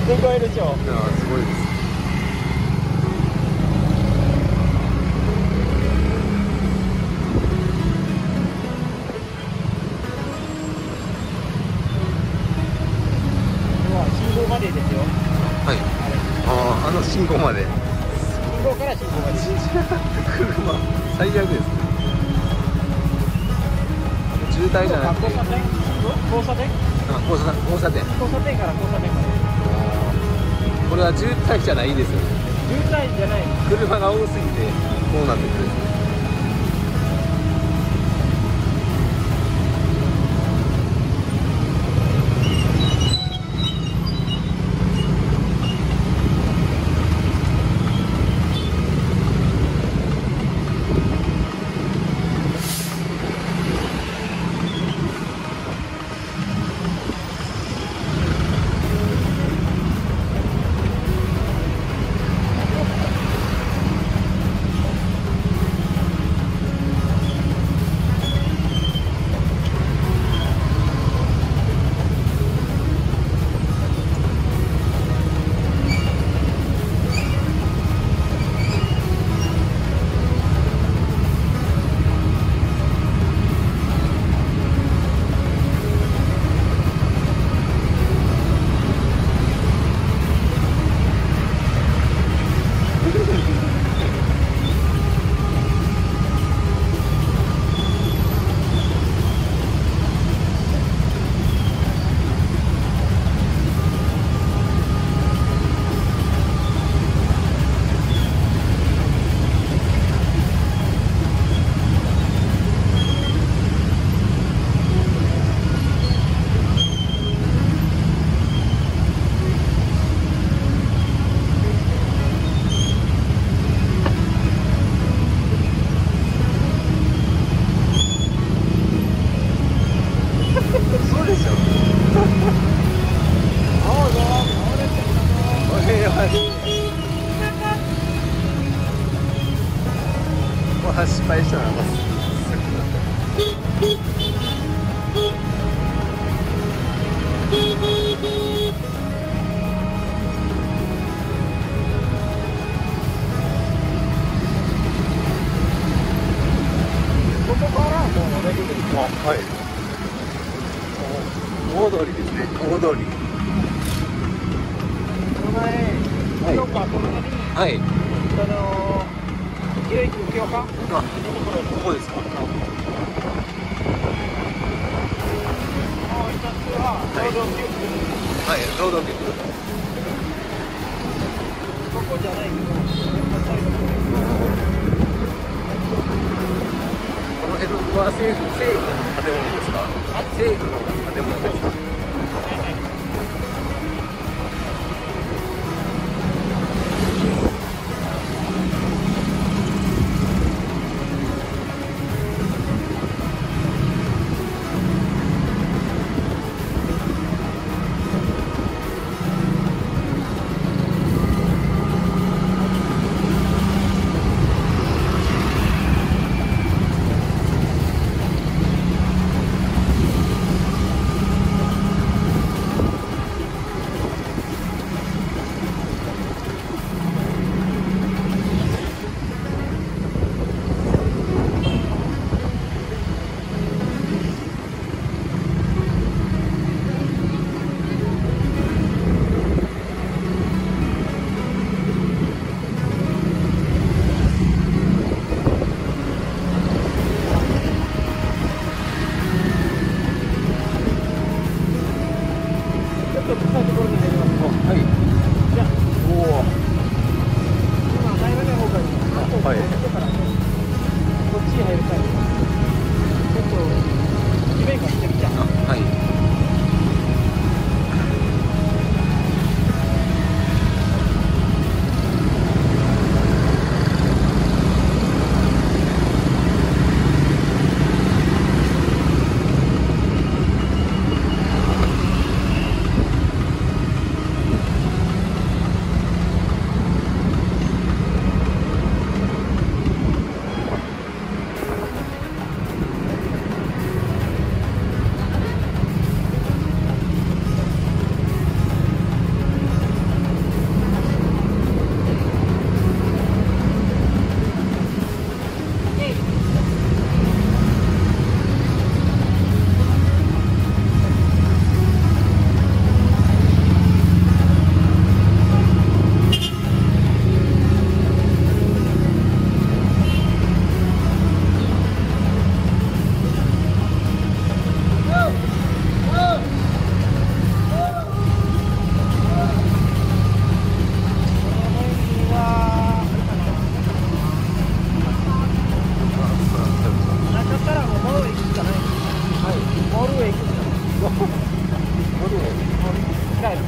すごいでしょ。 いやーすごいです。 信号までですよ。 はい。あの信号まで。 信号から信号まで。 車最悪ですね。渋滞じゃなくて。 交差点？交差点？ 交差点。 交差点から交差点まで。 これは渋滞じゃないですよね。 渋滞じゃない。 車が多すぎてこうなってくる。そうでしょ。これはもう失敗したな。 ここからもうレベルです。 はい。大通りですね。大通り。 この前、評価この辺に、 はい。 一駅受けようか。 ここですか。 もう一つは、労働局。 はい、労働局。 ここじゃないけど、 この辺は政府の建物ですか。政府の建物ですか。 ライブ。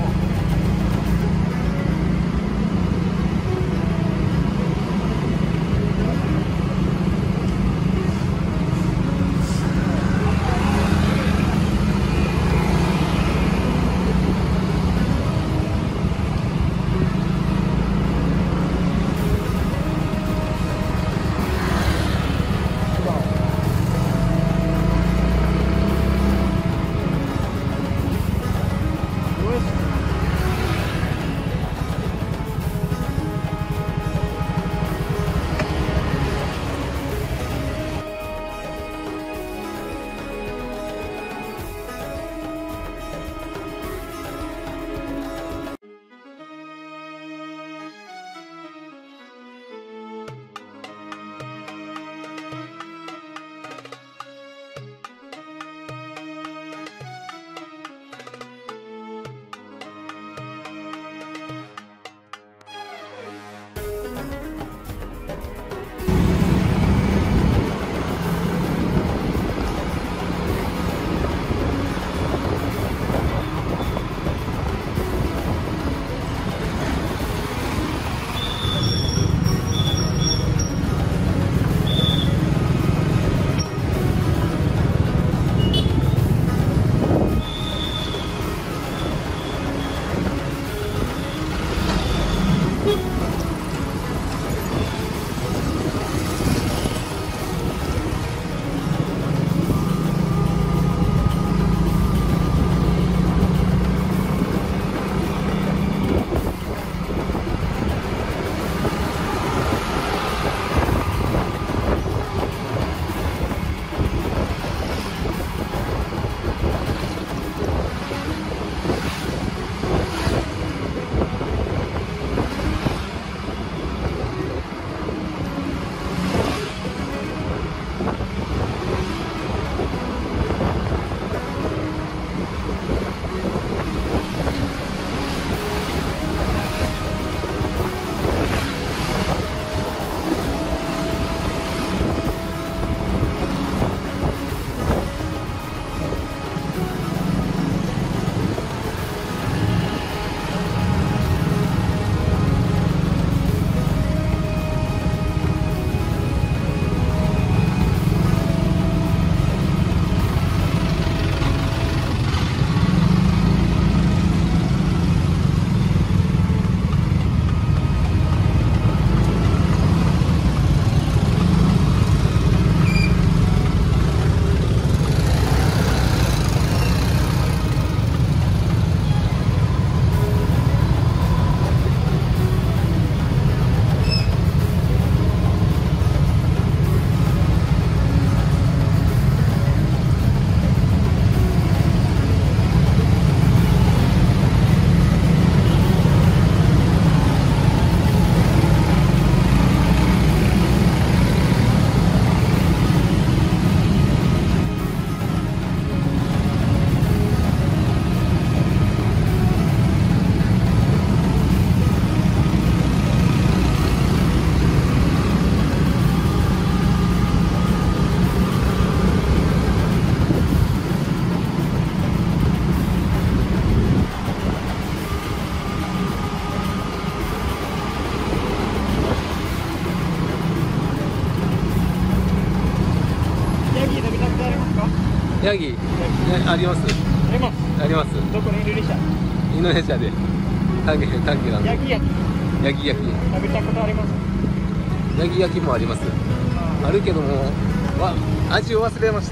ヤギ、あります。 あります。 あります。 どこのインドネシア？ インドネシアで。短期なんで。 ヤギ焼き。 ヤギ焼き。 食べたことあります。 ヤギ焼きもあります。あるけども、味を忘れました。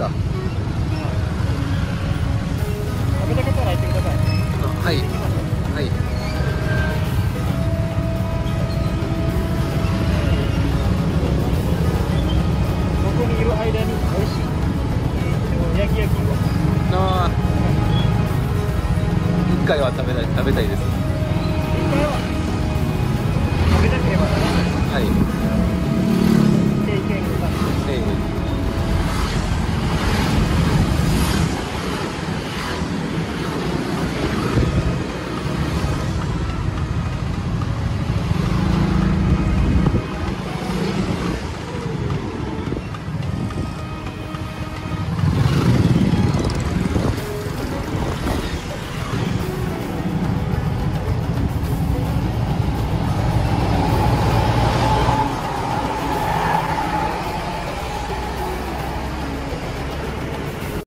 食べたことないってください。 はい。はい。 ここにいる間に美味しい。焼きを。 ああ。一回は食べたいです。